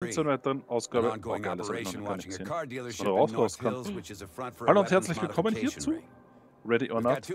Willkommen zur weiteren Ausgabe. Okay, das habe ich noch gar nicht gesehen. Was man da raus kann. Hallo und herzlich willkommen hierzu. Ready or Not.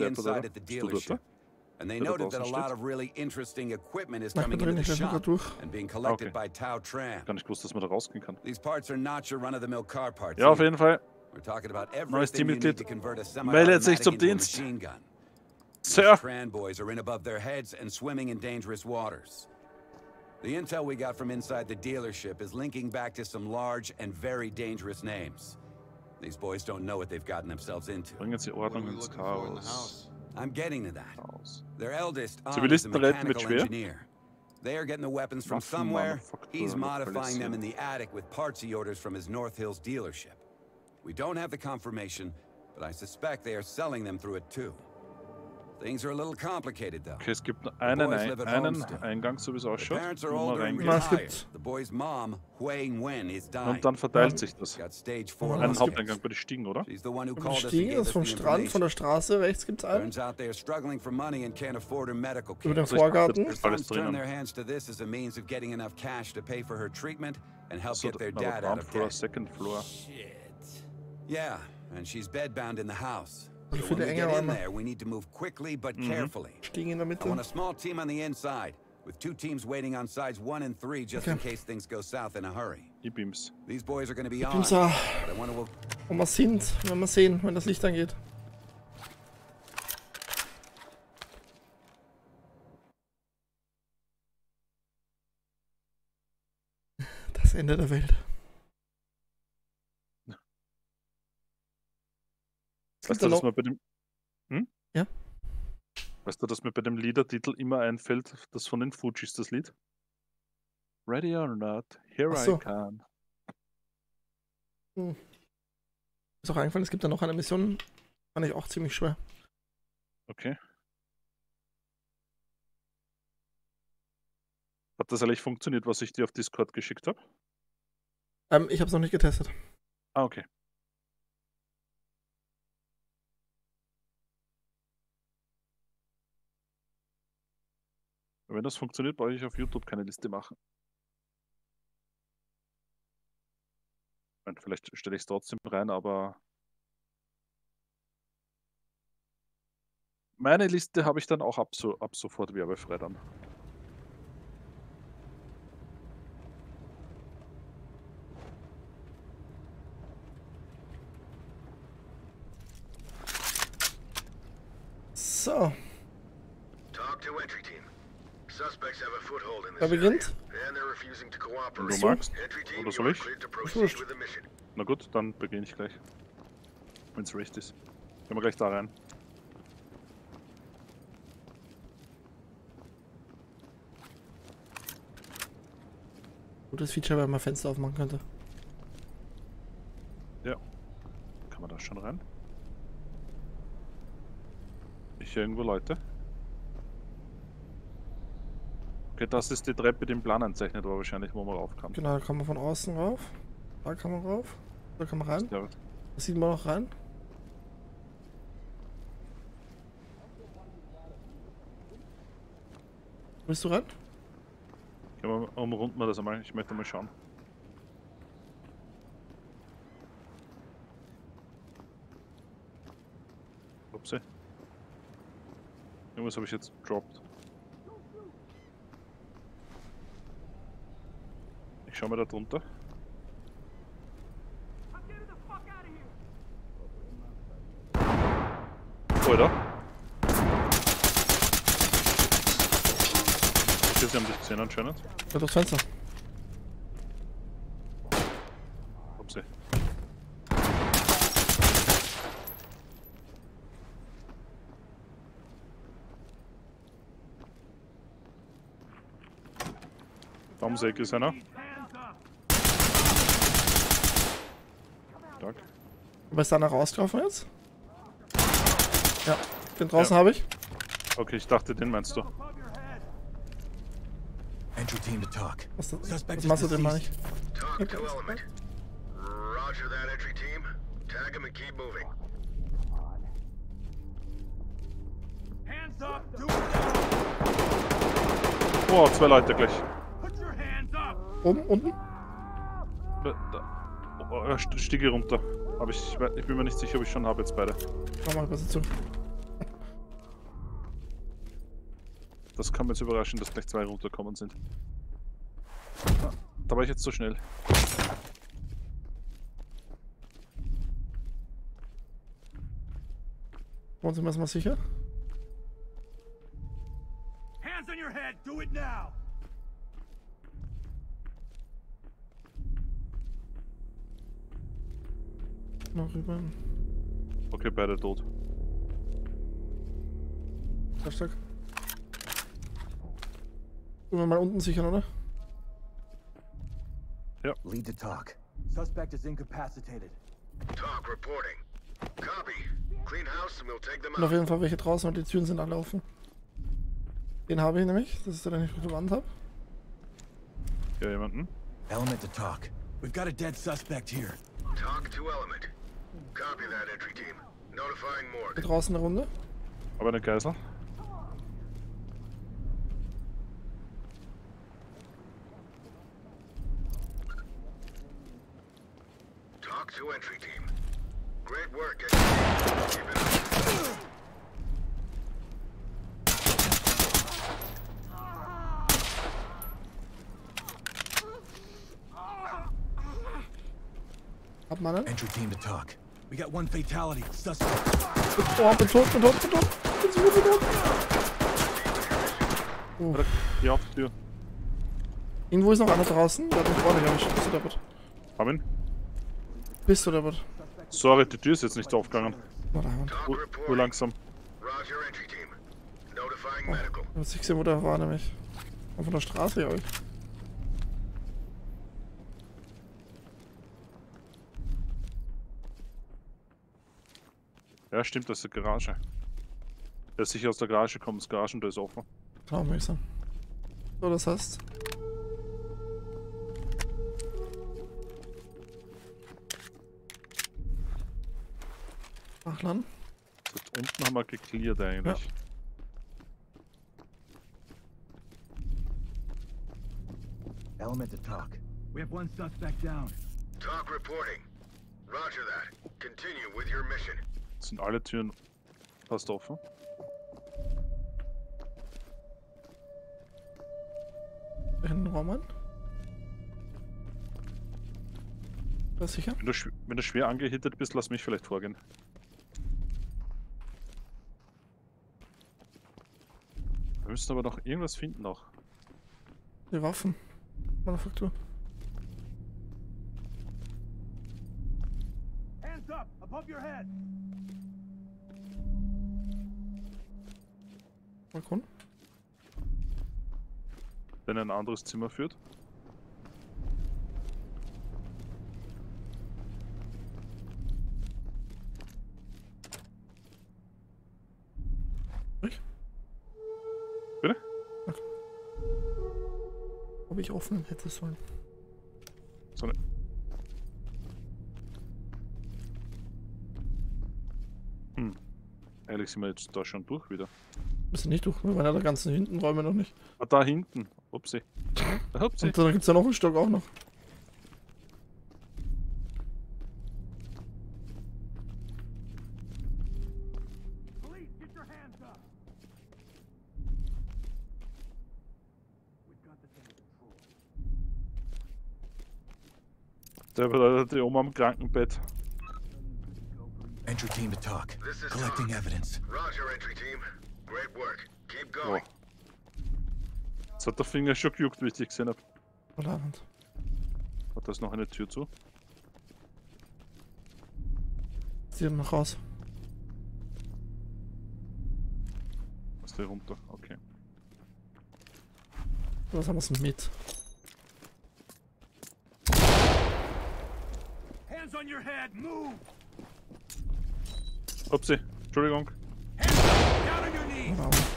And they noted that a lot of really interesting equipment is coming into the shop and being collected by Tao Tran. Gar nicht gewusst, dass man da rausgehen kann. These parts are not your run-of-the-mill car parts. Ja, auf jeden Fall. We're talking about Neues everything you need to Teammitglied convert a meldet sich zum semi-automatic into a Dienst. machine gun. Sir. Tran boys are in above their heads and swimming in dangerous waters. The intel we got from inside the dealership is linking back to some large and very dangerous names. These boys don't know what they've gotten themselves into. Bringen Sie Ordnung ins Chaos. I'm getting to that. Their eldest is a Zivilisten retten mit mechanical Schwer. engineer. They are getting the weapons from somewhere. He's modifying them in the attic with parts he orders from his North Hills dealership. We don't have the confirmation, but I suspect they are selling them through it too. Things are a little complicated though. Okay, es gibt nur einen Eingang, so wie es ausschaut, Parents are wo man older and reingeht. retired. The boy's mom, Hui Nguyen, is dying. Und dann verteilt sich das. Got stage 4 Einen lung Haupteingang bei den Stiegen, oder? She's the one who Vom called us and Stiegen, gave das us ist vom the Strand, von der Straße, rechts gibt's einen. Turns out they are struggling for money and can't afford her medical Über care. den Vorgarten. Alles Sons turn drinnen. their hands to this as a means of getting enough cash to pay for her treatment and help So, get their aber dad out Ground of Floor, debt. Second Floor. Yeah, and she's bedbound in the house. Wie So viele when we get in Enge there, we need to move quickly but carefully. Stiegen in der I Mitte. want a small team on the inside, with 2 teams waiting on sides 1 and 3 just in case things go south in a hurry. E-Beams. These boys are going to be on, Beams da. but I want to... Wo wir sind, wenn wir sehen, wenn das Licht angeht. Das Ende der Welt. Weißt du, dass mir bei dem... Ja? Weißt du, dass mir bei dem Liedertitel immer einfällt, das von den Fujis, das Lied? Ready or Not, Here Ach so. I Come. Ist auch eingefallen, es gibt da noch eine Mission, fand ich auch ziemlich schwer. Okay. Hat das eigentlich funktioniert, was ich dir auf Discord geschickt habe? Ich hab's noch nicht getestet. Ah, okay. Wenn das funktioniert, brauche ich auf YouTube keine Liste machen. Und vielleicht stelle ich es trotzdem rein, aber meine Liste habe ich dann auch ab sofort werbefrei dann. So, Talk to entry team. Suspects have a foothold in wer this beginnt? area, and they're refusing to Wenn cooperate. du magst. Entry team, Oder you soll are ich? cleared to Wurscht. proceed with the mission. Na gut, dann beginne ich gleich. Wenn es recht ist. Gehen wir gleich da rein. Gutes Feature, wenn man Fenster aufmachen könnte. Ja. Kann man da schon rein? Ich höre irgendwo Leute. Okay, das ist die Treppe, die im Plan einzeichnet war wahrscheinlich, wo man rauf kann. Genau, da kann man von außen rauf. Da kann man rauf. Da kann man rein. Ja, Da sieht man noch rein. Willst du rein? umrunden wir das einmal. Ich möchte mal schauen. Upsi. Irgendwas habe ich jetzt gedroppt. Ich schau mal da drunter. Alter. Okay, sie haben dich gesehen anscheinend. Ja, durchs Fenster. Upsi. Baumsäge ist einer. Stark. Aber ist da einer rausgelaufen jetzt? Ja, den draußen Ja. habe ich. Okay, ich dachte, den meinst du. Entry team to talk. Was Suspect machst du is denn mal deceased. nicht? Talk to Element. Roger that, entry team. Tag him and keep moving. Hands up! Oh, zwei Leute gleich. Put your hands up! Oben, unten? Stiege runter. Aber ich bin mir nicht sicher, ob ich schon habe jetzt beide. Mach mal was dazu. Das kann mir jetzt überraschen, dass gleich 2 runterkommen sind. Ah, da war ich jetzt so schnell. Wollen Sie mal sicher? Hands on your head. Do it now. Noch rüber. Okay, beide tot. Sehr stark. Tun wir mal unten sichern, oder? Ja. Lead to talk. Suspect is incapacitated. Talk reporting. Copy. Clean house and we'll take them Und auf out. jeden Fall welche draußen und die Türen sind alle offen. Den habe ich nämlich. Das ist der, den ich auf der Wand habe. Ja, jemanden. Element to talk. We've got a dead suspect here. Talk to Element. Copy that, entry team. Notifying Hier morgue. draußen eine Runde. Aber eine Geisel. Talk to entry team. Great work, entry team. Keep it up. Hab man einen? Entry team to talk. We got one fatality. Suspect. Oh, bin tot. Bin so gut, bin tot. Oder hier auf die Tür. Irgendwo ist noch einer draußen. Der hat mich vorne erwischt. Bist du deppert? Hab ihn. Bist du deppert? Sorry, die Tür ist jetzt nicht aufgegangen. Warte, Hand. Talk Nur reporting. langsam. Roger, entry team. Notifying medical. Ich muss nicht sehen, wo der war nämlich. Und von der Straße, ja. Ja, stimmt, das ist die Garage. Der ist sicher aus der Garage kommt, das Garagentor ist offen. Traummäßig. So, das heißt. Nachladen. Dort unten haben wir gecleart eigentlich. Element to talk. We have one suspect down. Talk reporting. Roger that. Continue with your mission. Sind alle Türen fast offen. In den Raum an. Das sicher? Wenn du schwer angehittet bist, lass mich vielleicht vorgehen. Wir müssen aber noch irgendwas finden noch. Die Waffen. Manufaktur. Hands up, above your head. Balkon. Wenn er in ein anderes Zimmer führt. Ich? Bitte? Okay. Ob ich offen hätte sollen. So ne. Ehrlich sind wir jetzt da schon durch wieder. Müssen nicht durch, wir waren ja da ganzen hinten Räume noch nicht. Ah, da hinten. Upsi. Upsi. Und da gibt's ja noch einen Stock auch noch. Police, get your hands up. We've got this under control. Der bedeutet die Oma am Krankenbett. Entry team to talk. This is Collecting Talk. evidence. Roger, entry team. Great work. Keep Oh. going. Jetzt hat der Finger schon gejuckt, wie ich dich gesehen habe. Oder Abend. Hat da ist noch eine Tür zu? Zieh dann noch raus. Ist der runter? Okay. Was haben wir denn mit? Hands on your head, move. Upsi. Entschuldigung. Hands up, down on your knees. Oder Abend.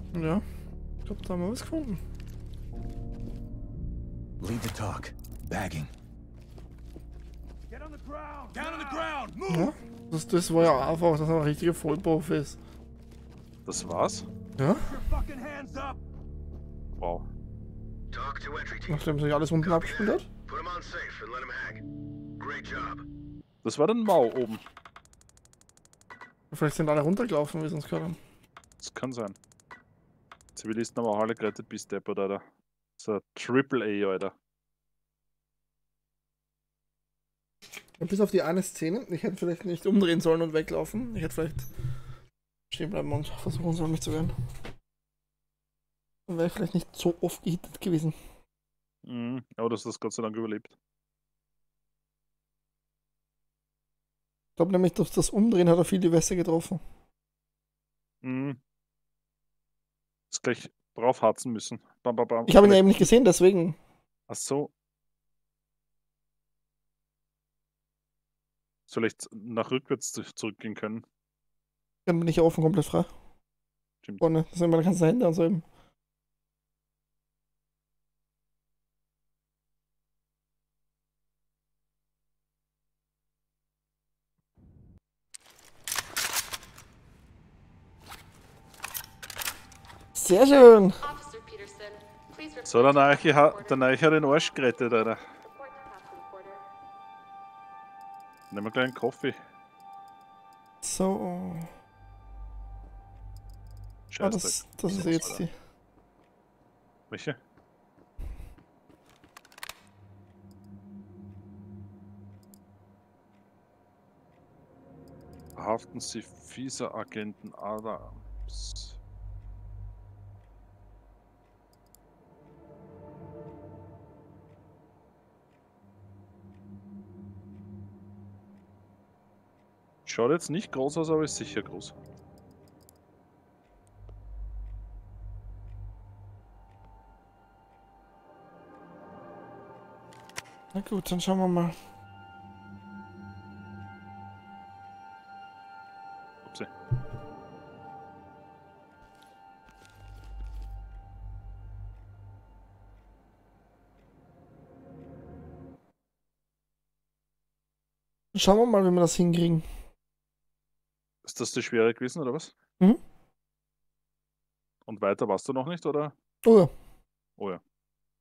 Ja. Ich glaube, da haben wir was gefunden. Lead the talk. Bagging. Get on the ground! Down on the ground! Move! Ja. Das war ja einfach, dass er ein richtiger Vollprofi ist. Das war's? Ja. Your fucking hands up! Wow. Talk to entry team. Nachdem sich alles unten abgespielt hat. Put him on safe and let him hang. Great job. Das war dann Mau oben. Vielleicht sind alle runtergelaufen, wie sie uns gehört haben. Das kann sein. Zivilisten haben auch alle gerettet bis Deppert, Alter. So ein Triple A, Alter. Und bis auf die eine Szene, ich hätte vielleicht nicht umdrehen sollen und weglaufen. Ich hätte vielleicht stehen bleiben und versuchen sollen, mich zu wehren. Dann wäre ich vielleicht nicht so oft gehittet gewesen. Mhm. Aber das hast Gott sei Dank überlebt. Ich glaube nämlich, durch das Umdrehen hat er viel die Weste getroffen. Mhm. Ist gleich draufharzen müssen. Bam, bam, bam. Ich habe ihn ja eben nicht gesehen, deswegen. Ach so. Soll ich nach rückwärts zurückgehen können? Dann bin ich ja offen komplett frei. Stimmt. Vorne, das sind meine ganzen Hände und so eben. Sehr schön. Officer Peterson, please report So, der to Neiche Task hat den Arsch gerettet, Alter. Report to Task Reporter. Nehmen wir gleich einen Kaffee. So. Ah, Scheiße. das ist jetzt die. Welche? Verhaften Sie FISA-Agenten Adams. Schaut jetzt nicht groß aus, aber ist sicher groß. Na gut, dann schauen wir mal. Upsi. Schauen wir mal, wie wir das hinkriegen. Ist das die schwere gewesen, oder was? Mhm. Und weiter warst du noch nicht, oder? Oh ja. Oh ja.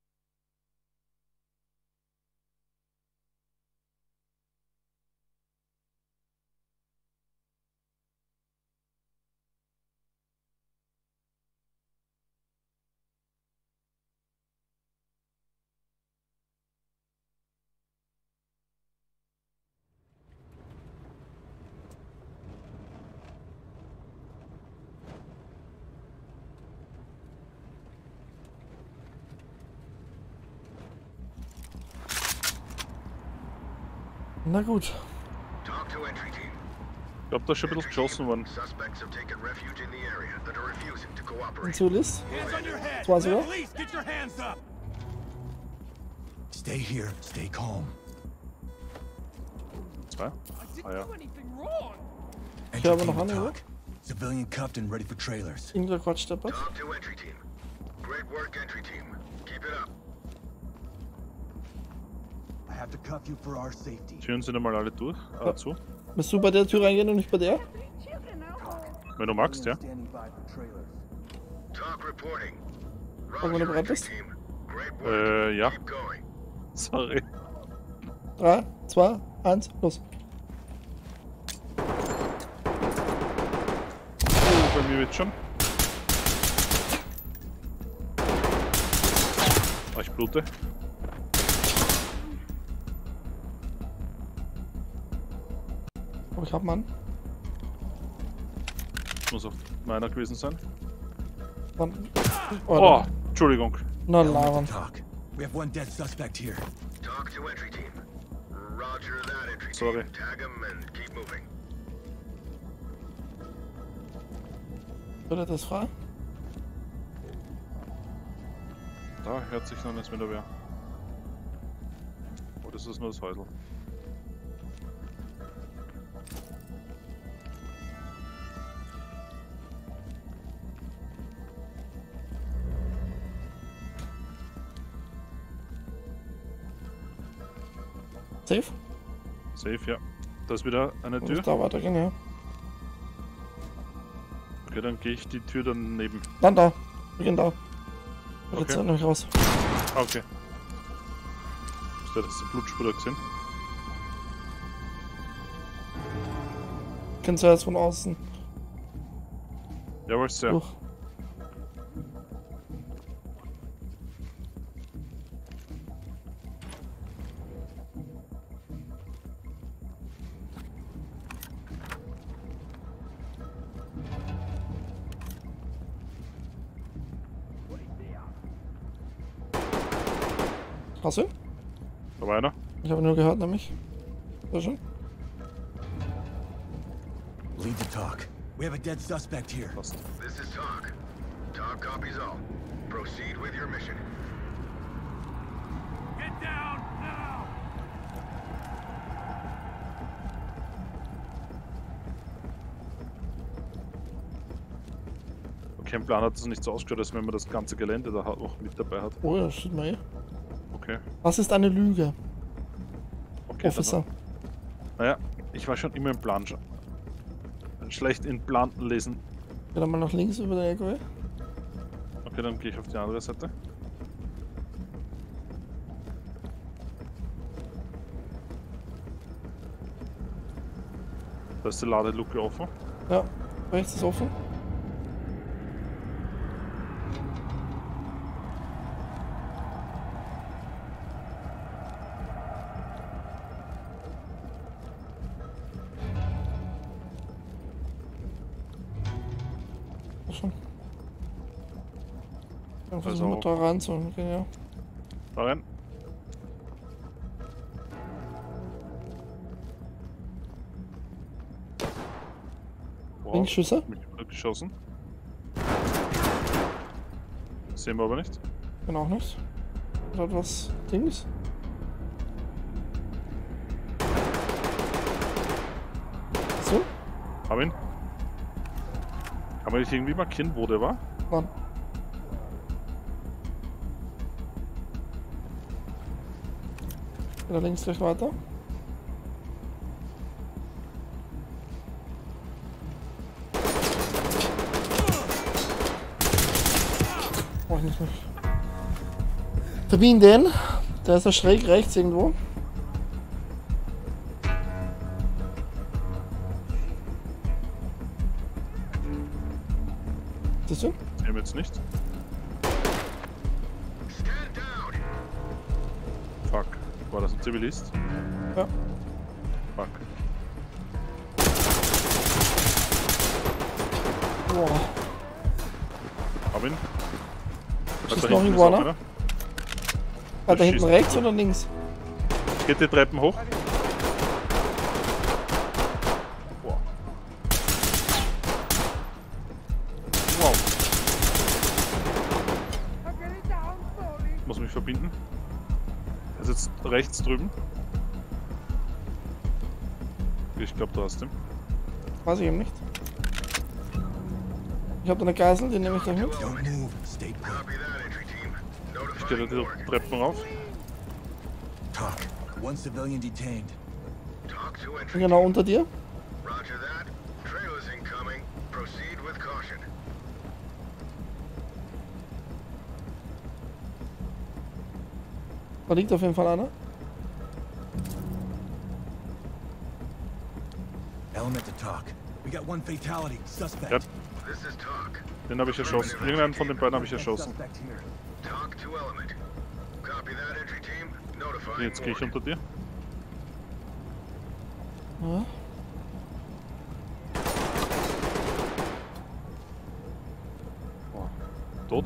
Na gut. Talk to entry team. Ich glaube, da ist schon ein bisschen geschossen worden. Suspects have taken refuge in the area that are refusing to Ein cooperate. Zivilist. Hands on your head! Zwei sogar. Police, get your hands up! Stay here. Stay calm. Zwei? I didn't Ah, ja. do anything wrong! Entry aber team noch to andere? talk. Civilian cuffed and ready for trailers. Irgendwer quatscht deppert. Talk to entry team. Great work, entry team. Keep it up. I have to cuff you for our safety. Türen sind einmal alle durch. Zu. Willst du bei der Tür reingehen und nicht bei der? Wenn du magst, ja. Standing by for trailers. Talk reporting. wenn du Roger, bereit entry bist. team. Great work. Ja. Keep going. Sorry. 3, 2, 1, los. Oh, bei mir wird schon. Ah, ich blute. Oh, ich hab Mann. Muss auf meiner gewesen sein. Mann. Oh, Entschuldigung. Na, Element labern. to talk. We have one dead suspect here. Talk to entry team. Roger that, entry Sorry. team. Tag him and keep moving. Wird das frei? Da hört sich noch nichts mehr wer. Oh, das ist nur das Häusl. Safe? Safe, ja. Da ist wieder eine Tür. Muss da weitergehen, ja. Okay, dann gehe ich die Tür daneben. Dann da. Wir gehen da. Okay. Jetzt nämlich raus. Okay. Ist da die Blutspur da gesehen? Kennst du jetzt von außen. Jawohl, sehr. Durch. Hast du? Da war einer. Ich habe nur gehört, nämlich. Sehr schön. Lead the talk. We have a dead suspect here. Passt. This is Talk. Talk copies all. Proceed with your mission. Get down now! Okay, im Plan hat es nicht so ausgeschaut, als wenn man das ganze Gelände da auch mit dabei hat. Oh ja, das steht mal hier. Okay. Was ist eine Lüge? Okay, Officer. Naja, ich war schon immer im Plan. Schlecht in Plan lesen. Geh dann mal nach links über den LKW. Okay, dann gehe ich auf die andere Seite. Da ist die Ladeluke offen. Ja, rechts ist offen. Schon. Dann versuchen wir da reinzuholen, okay, ja. Da rein. Wow, Linkschüsse? mich geschossen. Sehen wir aber nicht. Bin auch nicht. Hat was Dings? So? Hab ihn. Kann man nicht irgendwie markieren, wo der war? Nein. Wieder links gleich weiter. Brauch ich nicht mehr. Verbinde den. Der ist ja schräg rechts irgendwo. Siehst du? Sehen wir jetzt nicht. Stand down. Fuck. War das ein Zivilist? Ja. Fuck. Boah. Hab ihn. Schießt Da noch hinten irgendwo ist auch einer? Weiter hinten schießt. rechts oder links? Geht die Treppen hoch. Wow. Wow. Ich muss mich verbinden. Er ist jetzt rechts drüben. Ich glaube, du hast ihn. Weiß ich eben nicht. Ich habe da eine Geisel, die nehme ich gleich mit. Don't move. Stay put. Copy that, entry team. Ich gehe Notifying die morgue. Treppen rauf. Talk. One civilian detained. Talk to Bin entry genau team. unter dir. Roger that. Trailers incoming. Proceed with caution. Da liegt auf jeden Fall einer. Element to talk. We got one fatality. Suspect. Ja, This is Talk. den habe ich erschossen. Irgendeinen von den beiden habe ich erschossen. Suspect here. Talk to Element. Copy that, entry team. Notifying Jetzt gehe ich morgue. unter dir. Ja. Oh. Tot.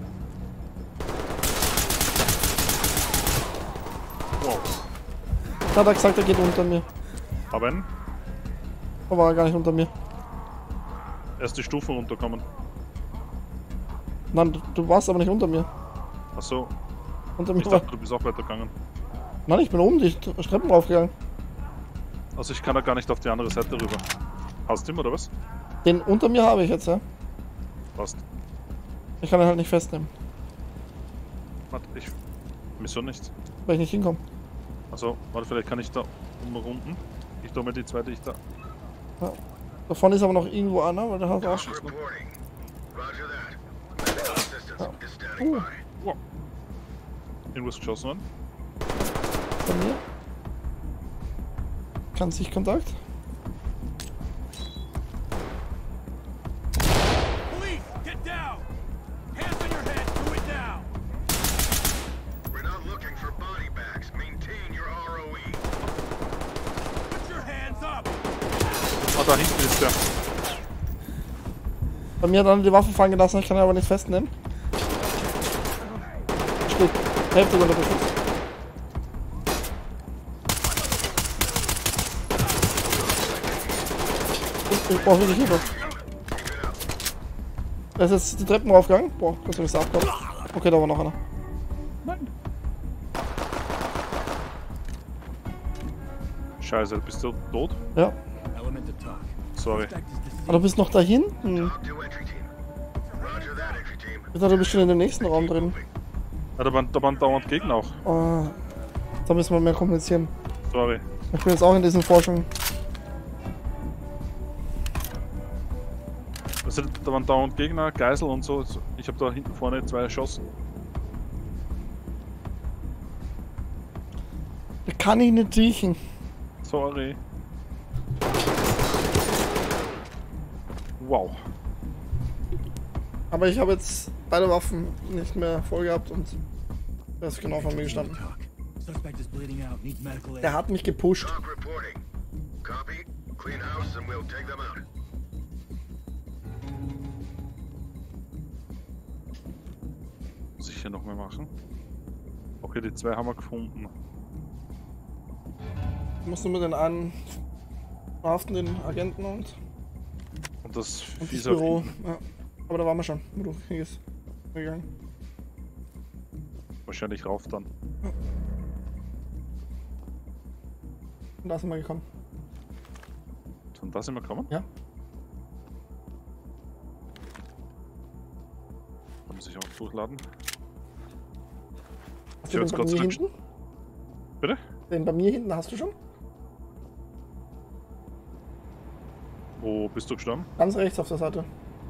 Wow. Da hat er gesagt, er geht unter mir. Hab einen. Da war er gar nicht unter mir. Erste Stufen runterkommen. Nein, du warst aber nicht unter mir. Achso. Unter mir Ich war... dachte, du bist auch weitergegangen. Nein, ich bin oben die Treppen raufgegangen. Also ich kann da gar nicht auf die andere Seite rüber. Hast du ihn oder was? Den unter mir habe ich jetzt, ja. Passt. Ich kann ihn halt nicht festnehmen, Warte, ich... Wieso nicht? weil ich nicht hinkomme. Achso. Also, warte, vielleicht kann ich da umrunden. Ich tue mir die zweite, ich da. Ja. Da vorne ist aber noch irgendwo einer, weil der hat auch schon. Reporting. Roger that. Medical assistance is standing by. Wow. Irgendwas geschossen worden. Von mir. Kann sich Kontakt. Police, get down! Hands on your head, do it now! We're not looking for body bags. Maintain your ROE. Put your hands up! Ah, da hinten ist der. Bei mir hat einer die Waffe fallen gelassen, ich kann ihn aber nicht festnehmen. Steht Hälfte unter Beschuss. Ich brauch wirklich Hilfe. Da ist jetzt die Treppen raufgegangen. Boah, kannst du mich da abkommen. Okay, da war noch einer. Nein. Scheiße, bist du tot? Ja. Element to talk. Sorry. Suspect is deceased. Aber du bist noch da hinten. Talk to entry team. Roger that, entry team. Ich dachte, du bist schon in dem nächsten Raum drin. Ja, da waren dauernd Gegner auch. Oh, da müssen wir mehr kommunizieren. Sorry. Ich bin jetzt auch in diesen Forschungen. Also, da waren dauernd Gegner, Geisel und so. Ich habe da hinten vorne 2 erschossen. Da kann ich nicht riechen. Sorry. Wow. Aber ich habe jetzt beide Waffen nicht mehr voll gehabt und er ist genau von mir gestanden. Talk. Suspect is bleeding out, needs medical aid. Der hat mich gepusht. Talk reporting. Copy. Clean house and we'll take them out. Muss ich hier noch mal machen? Okay, die 2 haben wir gefunden. Ich muss nur mit den einen verhaften, den Agenten und Das das Vieh Büro. Ja. Aber da waren wir schon, wo du hingehst. Gegangen. wahrscheinlich rauf dann. Und da sind wir gekommen. Von da sind wir gekommen? Ja. Da muss ich auch durchladen. Hast Ich du hab's den bei Gott mir sei Dank. hinten? Bitte? Den bei mir hinten hast du schon? Wo bist du gestorben? Ganz rechts auf der Seite.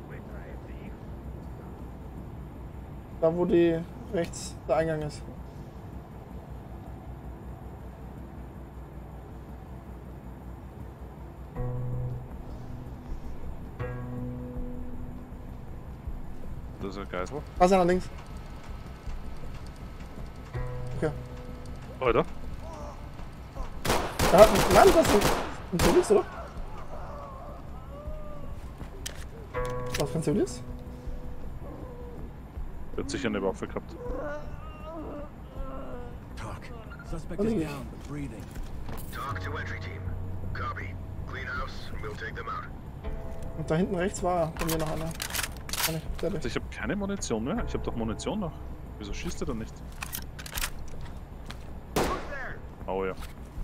Da wo die rechts der Eingang ist. Das ist ein Geisel. Da ist einer links. Okay. Alter. Da hat ein Mann, das ist ein Zivilist, oder? Was für ein Zivilist? Der hat sicher eine Waffe gehabt. Talk. Suspect Oh, is nee. down, but breathing. Talk to entry team. Copy. Clean house and we'll take them out. Und da hinten rechts war bei mir noch einer. Kann ich, fertig. Also ich habe keine Munition mehr. Ich habe doch Munition noch. Wieso schießt er dann nicht? Oh ja.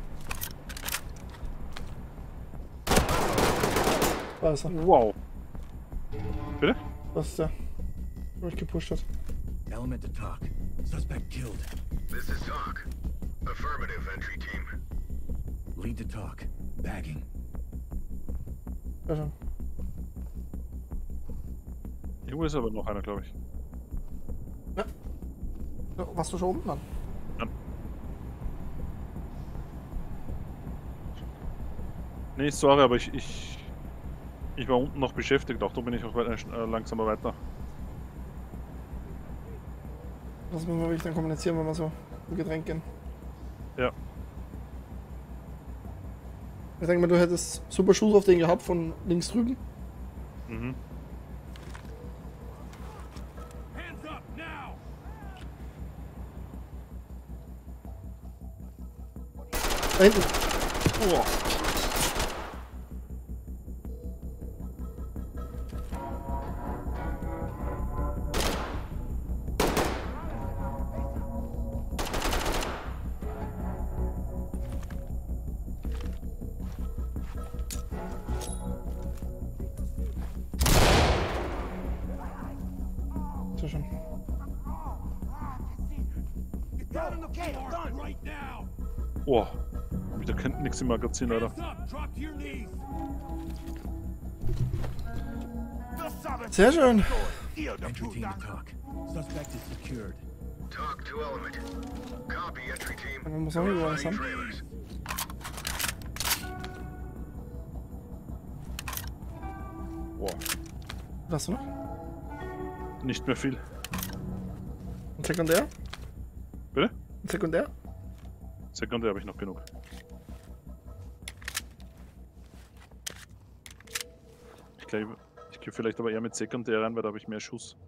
Da ist er. Wow. Bitte? Das ist der, wo ich gepusht hat. Element to talk. Suspect killed. This is talk. Affirmative, entry team. Lead to talk. Bagging. Ja, schon. Irgendwo ist aber noch einer, glaube ich. Ja. Warst du schon oben, Mann? Ja. Nee, sorry, aber ich war unten noch beschäftigt, auch da bin ich auch langsamer weiter. Das müssen wir wirklich dann kommunizieren, wenn wir so im Getränk gehen. Ja. Ich denke mal, du hättest super Schuss auf den gehabt von links drüben. Mhm. Hands up now! Da hinten. Oh. Sehr schön. Get down on the floor right now! Oh, wieder kennt nichts im Magazin, Alter. Sehr schön. Entry team to talk. Suspect is secured. Talk to Element. Copy, entry team. Man muss auch über was haben. Trailers. Boah, Was hast du noch? nicht mehr viel. Ein Sekundär? Bitte? Ein Sekundär? Sekundär habe ich noch genug. Ich glaube, ich gehe vielleicht aber eher mit Sekundär rein, weil da habe ich mehr Schuss.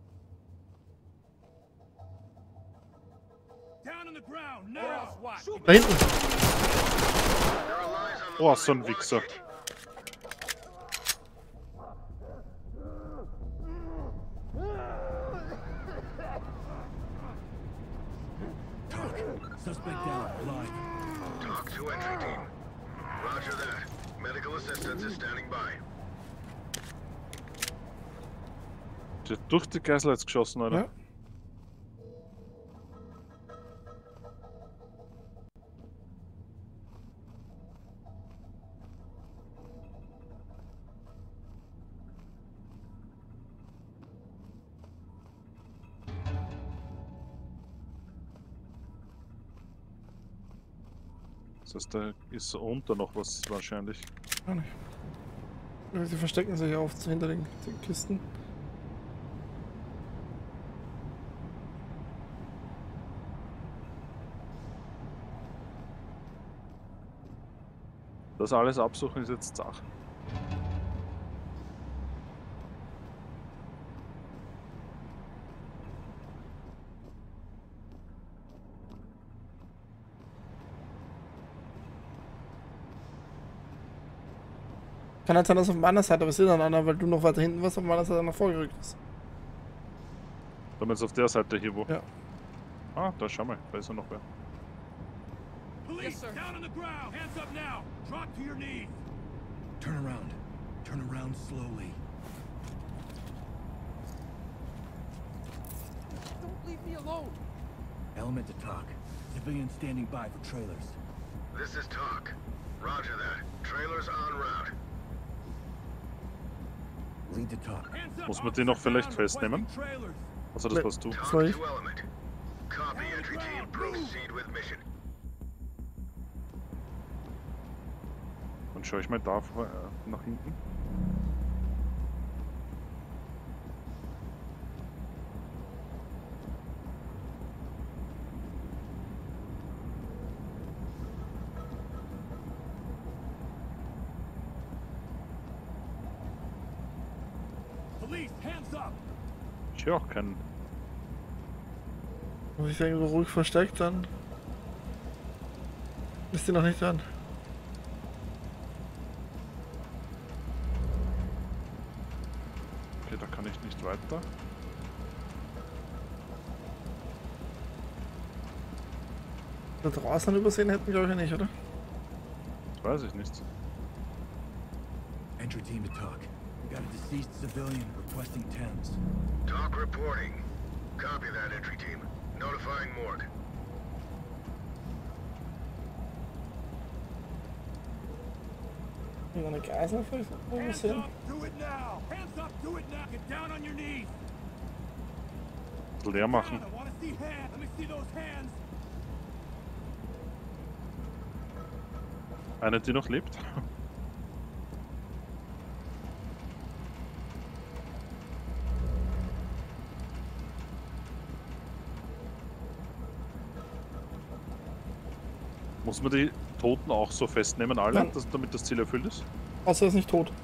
Down on the ground, now! Da hinten! Oh, so ein Wichser. Suspect down, alive. Talk to entry team. Roger that. Medical assistance is standing by. Der hat durch die Geisel jetzt geschossen, Alter. Ja. Das heißt, da ist unter noch was wahrscheinlich. Gar nicht. Sie verstecken sich oft hinter den Kisten. Das alles absuchen ist jetzt Sache. Kann halt sein, dass auf meiner Seite, aber ich sehe dann einer, weil du noch weiter hinten warst, auf meiner Seite noch vorgerückt ist. Dann jetzt auf der Seite hier wo. Ja. Ah, da schau mal, da ist er noch wer. Police, down on the ground! Hands up now! Drop to your knees! Turn around. Turn around slowly. Don't leave me alone! Element to talk. Civilians standing by for trailers. This is talk. Roger that. Trailers en route. Lead to talk. Hands up! Muss man den noch vielleicht festnehmen? Trailers! Also das warst du. Talk Sorry. to Element. Copy, entry team. Proceed with mission. Dann schaue ich mal da nach hinten. Police, hands up! Ich höre auch keinen. Muss ich sagen, so ruhig versteckt, dann ist die noch nicht dran. Okay, da kann ich nicht weiter. Da draußen übersehen hätten, glaube ich nicht, oder? Das weiß ich nicht. Entry team to talk. We got a deceased civilian requesting Thames. Talk reporting. Copy that, entry team. Notifying morgue. Eine Geisel vielleicht Hands übersehen. up! Do it now! Hands up! Do it now! Get down on your knees! Leer machen. I want to see hands! Let me see those hands! Eine, die noch lebt. Muss man die Toten auch so festnehmen, alle, Nein. damit das Ziel erfüllt ist? Außer er ist nicht tot.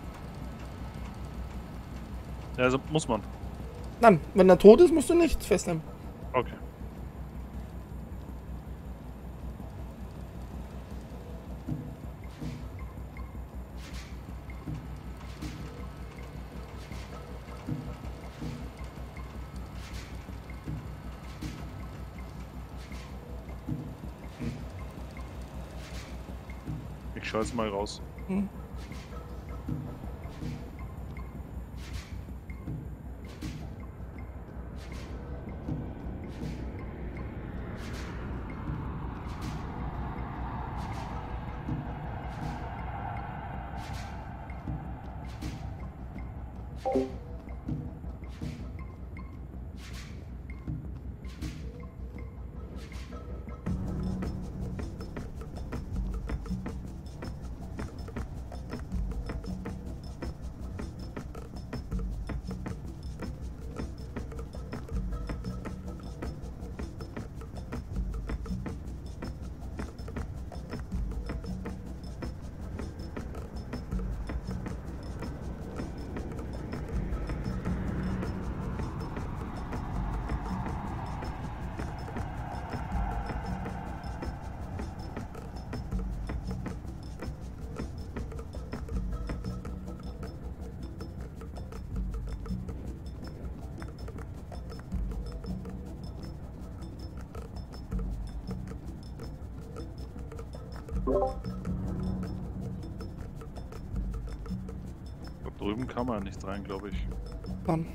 Ja, also muss man. Nein, wenn er tot ist, musst du nicht festnehmen. Okay. Ich schaue jetzt mal raus. Hm. Da drüben kann man nicht rein, glaube ich. Wann?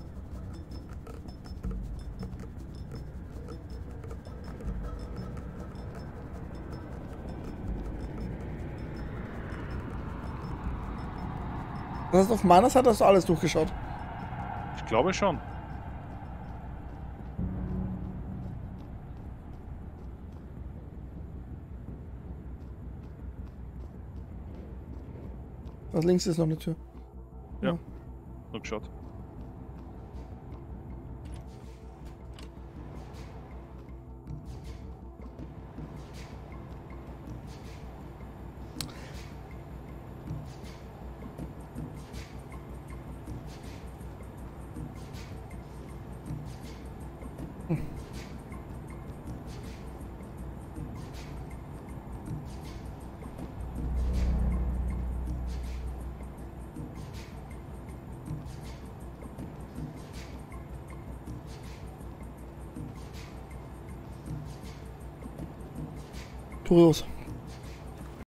Das heißt, auf meiner Seite hast du alles durchgeschaut. Ich glaube schon. Da links ist noch eine Tür. Ja. Nur geschaut. Kurios.